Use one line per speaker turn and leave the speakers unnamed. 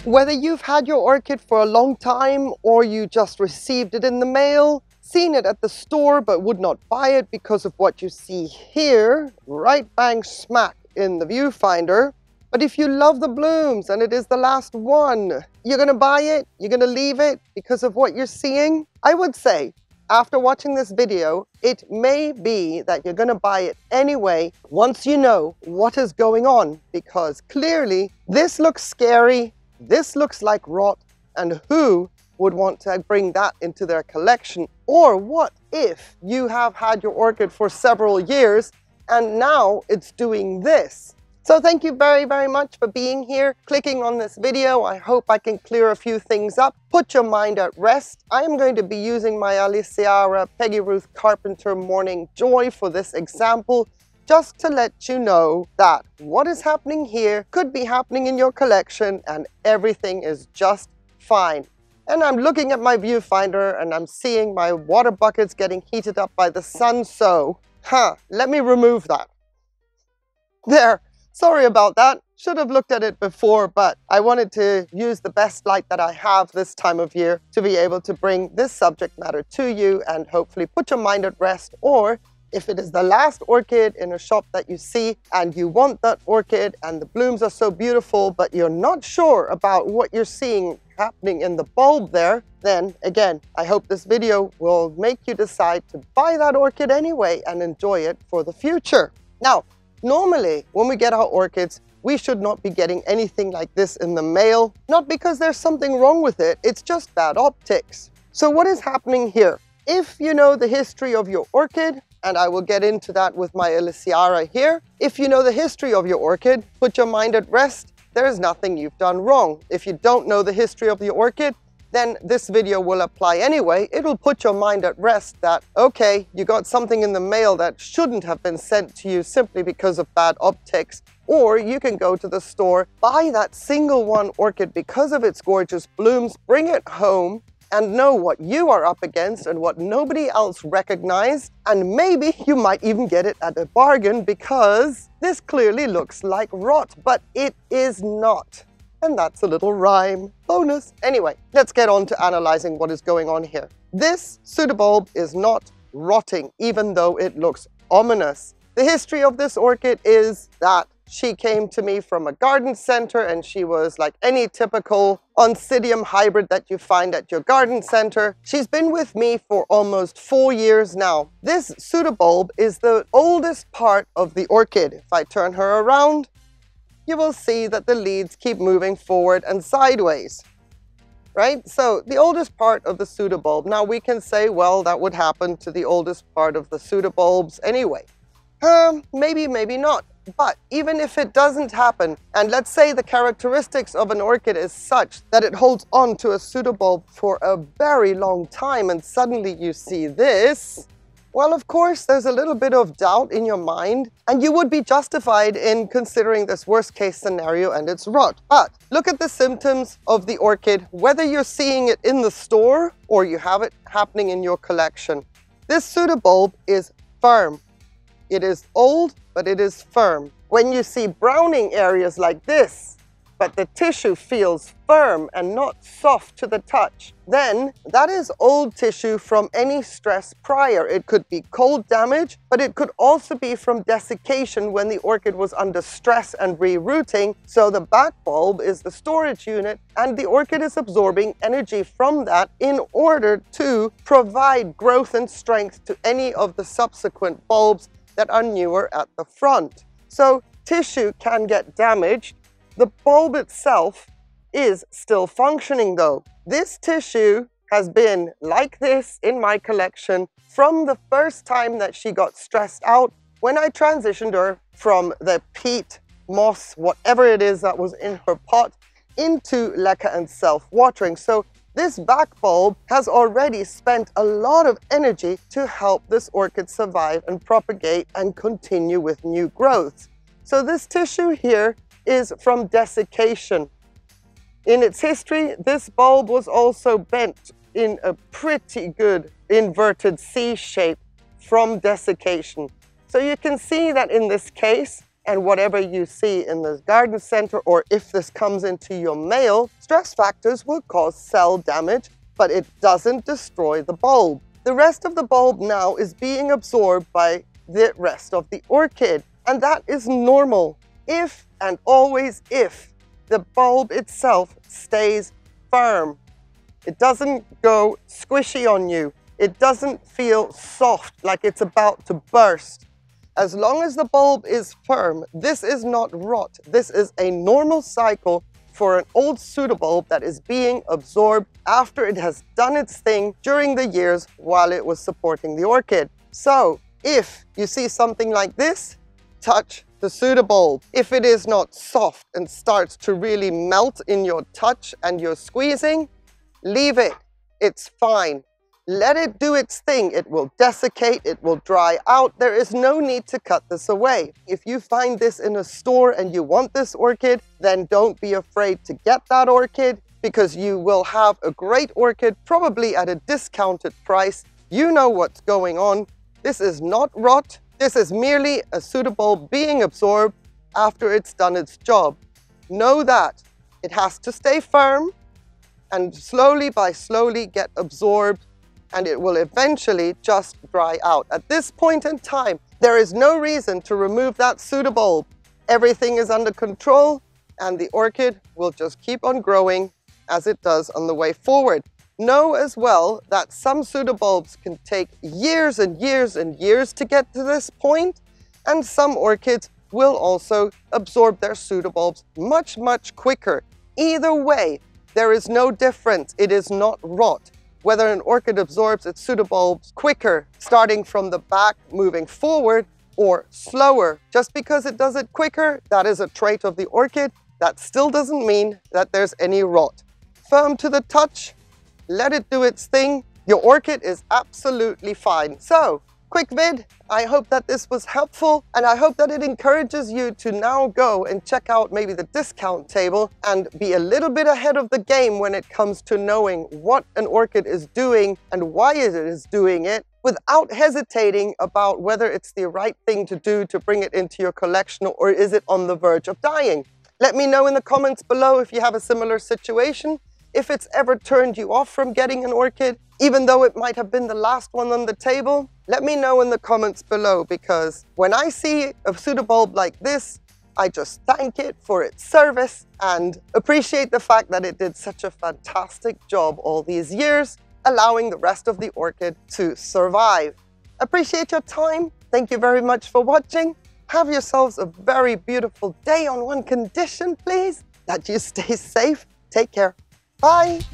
Whether you've had your orchid for a long time or you just received it in the mail, seen it at the store but would not buy it because of what you see here, right bang smack in the viewfinder. But if you love the blooms and it is the last one, you're gonna buy it, you're gonna leave it because of what you're seeing? I would say, after watching this video, it may be that you're gonna buy it anyway once you know what is going on, because clearly this looks scary, this looks like rot, and who would want to bring that into their collection? Or what if you have had your orchid for several years and now it's doing this? So thank you very, very much for being here, clicking on this video. I hope I can clear a few things up, put your mind at rest. I am going to be using my Aliciara Peggy Ruth Carpenter Morning Joy for this example, just to let you know that what is happening here could be happening in your collection and everything is just fine. And I'm looking at my viewfinder and I'm seeing my water buckets getting heated up by the sun, so, let me remove that. There. Sorry about that. Should have looked at it before, but I wanted to use the best light that I have this time of year to be able to bring this subject matter to you and hopefully put your mind at rest. Or if it is the last orchid in a shop that you see and you want that orchid and the blooms are so beautiful, but you're not sure about what you're seeing happening in the bulb there, then again, I hope this video will make you decide to buy that orchid anyway and enjoy it for the future. Now, normally, when we get our orchids, we should not be getting anything like this in the mail. Not because there's something wrong with it, it's just bad optics. So what is happening here? If you know the history of your orchid, and I will get into that with my Aliciara here. If you know the history of your orchid, put your mind at rest. There is nothing you've done wrong. If you don't know the history of the orchid, then this video will apply anyway. It'll put your mind at rest that, okay, you got something in the mail that shouldn't have been sent to you simply because of bad optics. Or you can go to the store, buy that single one orchid because of its gorgeous blooms, bring it home, and know what you are up against and what nobody else recognized. And maybe you might even get it at a bargain because this clearly looks like rot, but it is not. And that's a little rhyme bonus. Anyway, let's get on to analyzing what is going on here. This pseudobulb is not rotting, even though it looks ominous. The history of this orchid is that she came to me from a garden center and she was like any typical Oncidium hybrid that you find at your garden center. She's been with me for almost 4 years now. This pseudobulb is the oldest part of the orchid. If I turn her around, you will see that the leaves keep moving forward and sideways, right? So the oldest part of the pseudobulb. Now we can say, well, that would happen to the oldest part of the pseudobulbs anyway. Maybe, maybe not. But even if it doesn't happen, and let's say the characteristics of an orchid is such that it holds on to a pseudobulb for a very long time and suddenly you see this, well, of course, there's a little bit of doubt in your mind, and you would be justified in considering this worst case scenario and it's rot. But look at the symptoms of the orchid, whether you're seeing it in the store or you have it happening in your collection. This pseudobulb is firm. It is old, but it is firm. When you see browning areas like this, but the tissue feels firm and not soft to the touch, then that is old tissue from any stress prior. It could be cold damage, but it could also be from desiccation when the orchid was under stress and rerooting. So the back bulb is the storage unit and the orchid is absorbing energy from that in order to provide growth and strength to any of the subsequent bulbs that are newer at the front. So tissue can get damaged. The bulb itself is still functioning though. This tissue has been like this in my collection from the first time that she got stressed out when I transitioned her from the peat, moss, whatever it is that was in her pot into leca and self-watering. So this back bulb has already spent a lot of energy to help this orchid survive and propagate and continue with new growth. So this tissue here is from desiccation. In its history, this bulb was also bent in a pretty good inverted C shape from desiccation. So you can see that in this case, And whatever you see in the garden center, or if this comes into your mail, stress factors will cause cell damage, but it doesn't destroy the bulb. The rest of the bulb now is being absorbed by the rest of the orchid, and that is normal if and always if the bulb itself stays firm. It doesn't go squishy on you. It doesn't feel soft like it's about to burst. As long as the bulb is firm, this is not rot. This is a normal cycle for an old pseudobulb that is being absorbed after it has done its thing during the years while it was supporting the orchid. So, if you see something like this, touch the pseudobulb. If it is not soft and starts to really melt in your touch and your squeezing, leave it. It's fine. Let it do its thing. It will desiccate, it will dry out. There is no need to cut this away. If you find this in a store and you want this orchid, then don't be afraid to get that orchid, because you will have a great orchid, probably at a discounted price. You know what's going on. This is not rot. This is merely a pseudobulb being absorbed after it's done its job. Know that it has to stay firm and slowly get absorbed, and it will eventually just dry out. At this point in time, there is no reason to remove that pseudobulb. Everything is under control, and the orchid will just keep on growing as it does on the way forward. Know as well that some pseudobulbs can take years and years and years to get to this point, and some orchids will also absorb their pseudobulbs much quicker. Either way, there is no difference. It is not rot. Whether an orchid absorbs its pseudobulbs quicker, starting from the back, moving forward, or slower. Just because it does it quicker, that is a trait of the orchid. That still doesn't mean that there's any rot. Firm to the touch, let it do its thing. Your orchid is absolutely fine. So, quick vid. I hope that this was helpful, and I hope that it encourages you to now go and check out maybe the discount table and be a little bit ahead of the game when it comes to knowing what an orchid is doing and why it is doing it, without hesitating about whether it's the right thing to do to bring it into your collection, or is it on the verge of dying. Let me know in the comments below if you have a similar situation, if it's ever turned you off from getting an orchid, even though it might have been the last one on the table. Let me know in the comments below, because when I see a pseudobulb like this, I just thank it for its service and appreciate the fact that it did such a fantastic job all these years, allowing the rest of the orchid to survive. Appreciate your time. Thank you very much for watching. Have yourselves a very beautiful day, on one condition, please, that you stay safe. Take care. Bye.